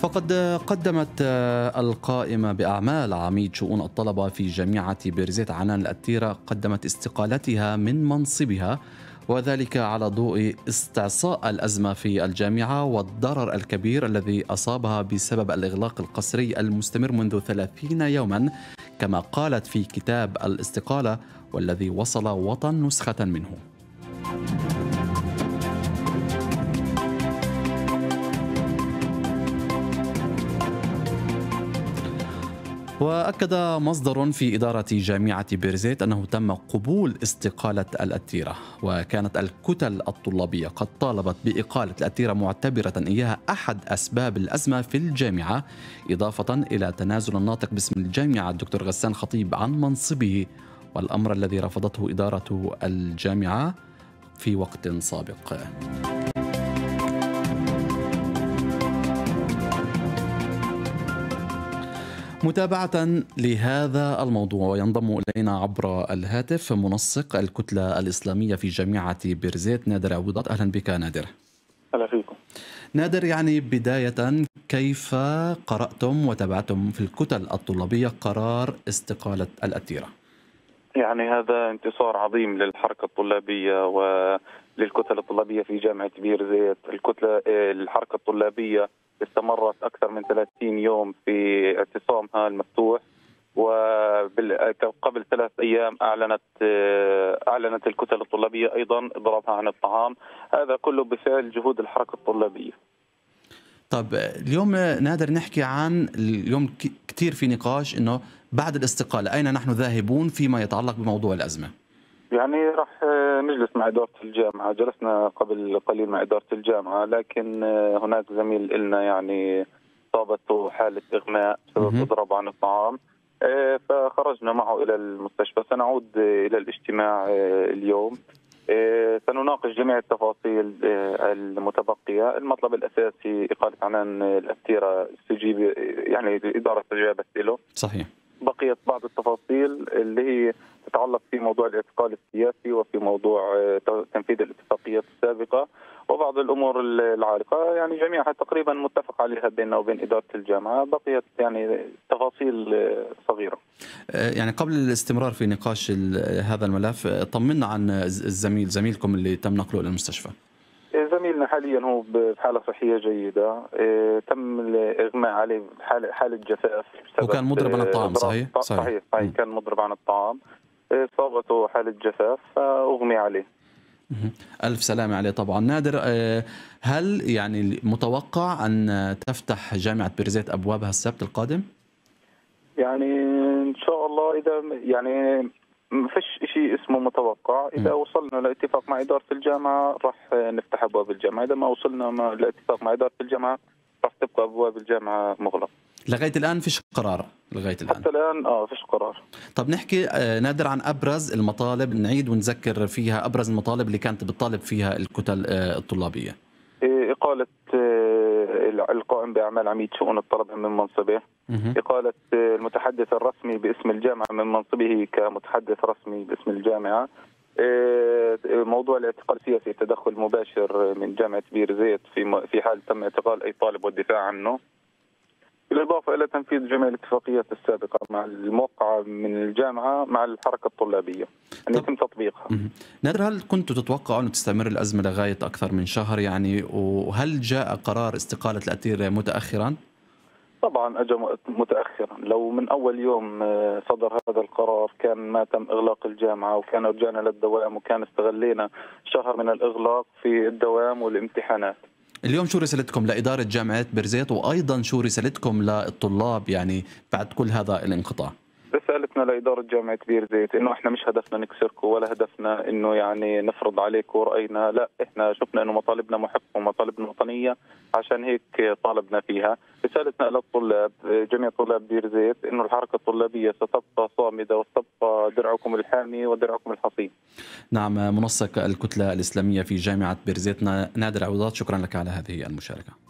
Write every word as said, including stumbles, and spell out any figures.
وقد قدمت القائمة بأعمال عميد شؤون الطلبة في جامعة بيرزيت عنان الأتيرة قدمت استقالتها من منصبها، وذلك على ضوء استعصاء الأزمة في الجامعة والضرر الكبير الذي أصابها بسبب الإغلاق القسري المستمر منذ ثلاثين يوما، كما قالت في كتاب الاستقالة والذي وصل وطن نسخة منه. وأكد مصدر في إدارة جامعة بيرزيت أنه تم قبول استقالة الأتيرة، وكانت الكتل الطلابية قد طالبت بإقالة الأتيرة معتبرة إياها أحد أسباب الأزمة في الجامعة، إضافة إلى تنازل الناطق باسم الجامعة الدكتور غسان خطيب عن منصبه، والأمر الذي رفضته إدارة الجامعة في وقت سابق. متابعة لهذا الموضوع ينضم إلينا عبر الهاتف منسق الكتلة الإسلامية في جامعة بيرزيت نادر عوضات. أهلا بك نادر. أهلا فيكم. نادر، يعني بداية كيف قرأتم وتابعتم في الكتل الطلابية قرار استقالة الأتيرة؟ يعني هذا انتصار عظيم للحركة الطلابية وللكتل الطلابية في جامعة بيرزيت. الكتلة الحركة الطلابية استمرت أكثر من ثلاثين يوم في اعتصامها المفتوح، وقبل ثلاث أيام أعلنت أعلنت الكتل الطلابية أيضا إضرابها عن الطعام. هذا كله بفعل جهود الحركة الطلابية. طب اليوم نادر نحكي عن اليوم كثير في نقاش إنه بعد الاستقالة أين نحن ذاهبون فيما يتعلق بموضوع الأزمة. يعني راح نجلس مع إدارة الجامعة، جلسنا قبل قليل مع إدارة الجامعة، لكن هناك زميل إلنا يعني صابته حالة إغماء بسبب إضراب عن الطعام، فخرجنا معه إلى المستشفى. سنعود إلى الاجتماع اليوم، سنناقش جميع التفاصيل المتبقية. المطلب الأساسي إقالة عنان الأتيرة، استجيب يعني الإدارة استجابت له. صحيح. بقيت بعض التفاصيل اللي هي تتعلق في موضوع الاعتقال السياسي وفي موضوع تنفيذ الاتفاقيات السابقة وبعض الأمور العالقة، يعني جميعها تقريبا متفق عليها بيننا وبين إدارة الجامعة. بقيت يعني تفاصيل صغيرة. يعني قبل الاستمرار في نقاش هذا الملف، طمنا عن الزميل زميلكم اللي تم نقله إلى المستشفى. زميلنا حاليا هو بحالة صحية جيدة، تم الإغماء عليه بحالة حالة جفاف. وكان مضرب عن الطعام. صحيح صحيح صحيح, صحيح. كان مضرب عن الطعام، صابته حالة جفاف فأغمي عليه. ألف سلامة عليه. طبعا نادر، هل يعني متوقع أن تفتح جامعة بيرزيت أبوابها السبت القادم؟ يعني إن شاء الله، إذا يعني ما فيش شيء اسمه متوقع. إذا وصلنا لاتفاق مع إدارة الجامعة راح نفتح أبواب الجامعة، إذا ما وصلنا لاتفاق مع إدارة الجامعة راح تبقى أبواب الجامعة مغلقة. لغاية الآن فيش قرار؟ لغاية الآن حتى الآن آه فيش قرار. طب نحكي نادر عن أبرز المطالب، نعيد ونذكر فيها أبرز المطالب اللي كانت بتطالب فيها الكتل الطلابية. إقالة القائم بأعمال عميد شؤون الطلبة من منصبه، إقالة المتحدث الرسمي باسم الجامعة من منصبه كمتحدث رسمي باسم الجامعة، موضوع الاعتقال السياسي، تدخل مباشر من جامعة بيرزيت في في حال تم اعتقال أي طالب والدفاع عنه، بالإضافة إلى تنفيذ جميع الاتفاقيات السابقة مع الموقعة من الجامعة مع الحركة الطلابية أن يتم تطبيقها. نادر، هل كنتوا تتوقعوا أن تستمر الأزمة لغاية أكثر من شهر يعني، وهل جاء قرار استقالة الأتيرة متأخرا؟ طبعا أجى متأخرا. لو من أول يوم صدر هذا القرار كان ما تم إغلاق الجامعة وكان رجعنا للدوام وكان استغلينا شهر من الإغلاق في الدوام والامتحانات. اليوم شو رسالتكم لإدارة جامعة بيرزيت، وأيضا شو رسالتكم للطلاب يعني بعد كل هذا الانقطاع؟ رسالتنا لإدارة جامعة بيرزيت إنه إحنا مش هدفنا نكسركم ولا هدفنا إنه يعني نفرض عليكم رأينا، لا، إحنا شفنا إنه مطالبنا محقة ومطالبنا وطنية، عشان هيك طالبنا فيها. رسالتنا للطلاب، جميع طلاب بيرزيت، إنه الحركة الطلابية ستبقى صامدة وستبقى درعكم الحامي ودرعكم الحصين. نعم، منسق الكتلة الإسلامية في جامعة بيرزيت نادر عوضات، شكرا لك على هذه المشاركة.